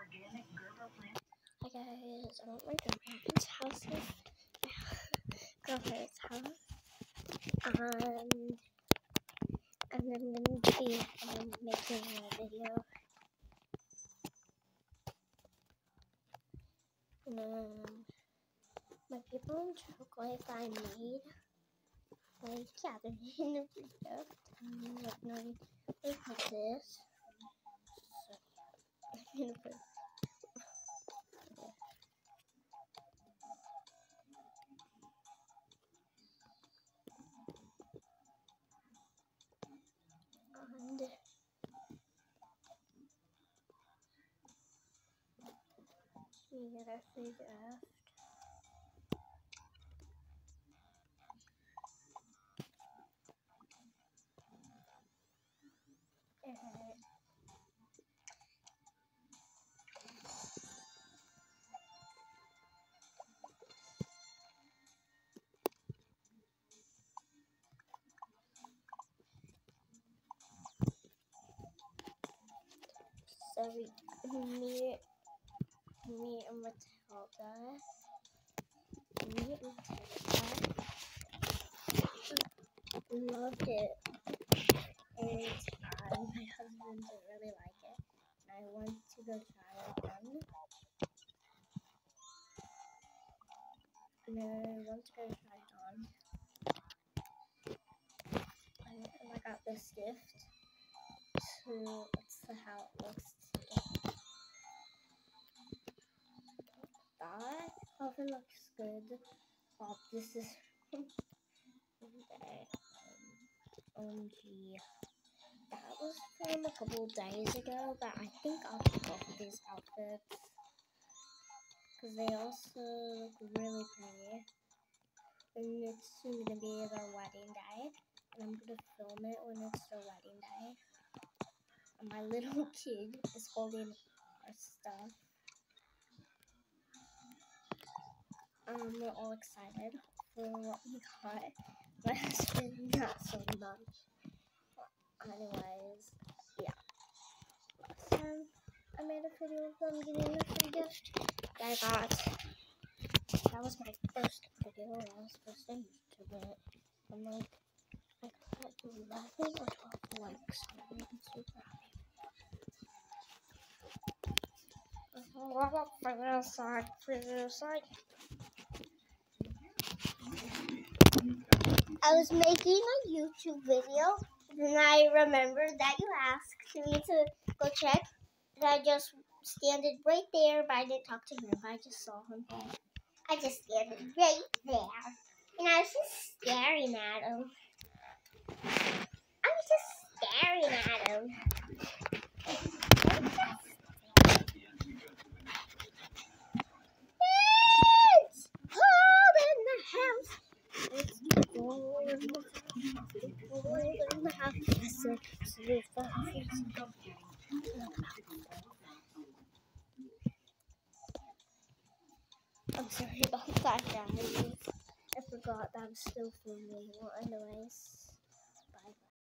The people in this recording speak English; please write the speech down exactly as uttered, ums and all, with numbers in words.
Hi guys, I'm at my grandparents' house, grandparents' house, and and I'm gonna be um, making a video. Um, my people and chocolate I made, like yeah, they're in a free gift. And like, no, look at this. So, I'm gonna put. And we get a free gift. And so we, me, me and Matilda, me and Matilda loved it, and uh, my husband didn't really like it. I want to go try it again. And I want to go try it on. And, and I got this gift. To let's see how it looks today. That often looks good. Oh, this is okay. Um, O M G. That was from a couple days ago, but I think I'll take off of these outfits because they also look really pretty. And it's soon gonna be their wedding day, and I'm gonna film it when it's their wedding day. And my little kid is holding our stuff. Um, we're all excited for what we got. My husband, not so much. Anyways, yeah. Last time I made a video of them getting a free gift that I got. That was my first video and I was supposed to YouTube it. I'm like, I got eleven or twelve likes on it. I'm super happy. What up for this side? For this side? I was making a YouTube video, and I remembered that you asked me to go check, and I just standed right there, but I didn't talk to him. I just saw him. I just standed right there, and I was just staring at him. I was just staring at him. It's cold in the house. It's cold in the house. In the house. I said, I'm sorry about that, guys. I forgot that I'm still filming. Well, anyways.